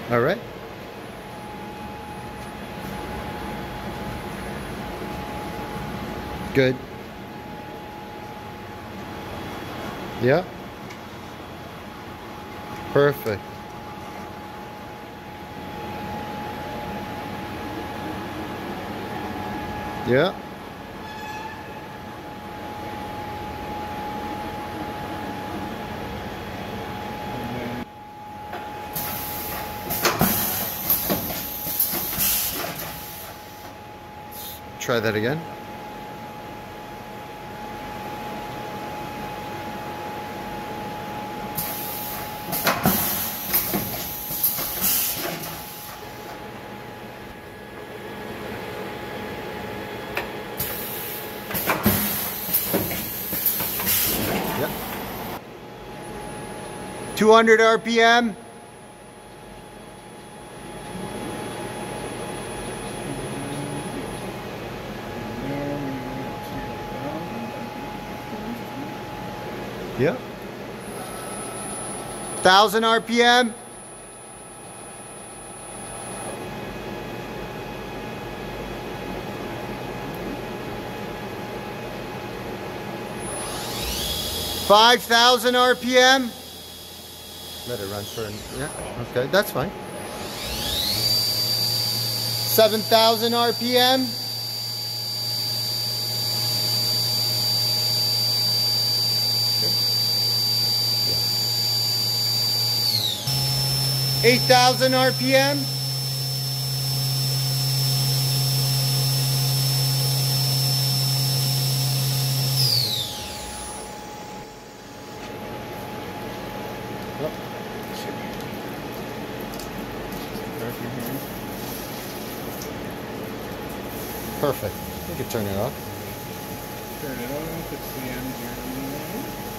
All right. Good. Yeah. Perfect. Yeah. Try that again. Yep. 200 RPM. Yeah. 1000 RPM. Five 5,000 RPM. Let it run for yeah. Okay, that's fine. 7,000 RPM. 8,000 RPM. Perfect. You can turn it off. Turn it off. It's the end here.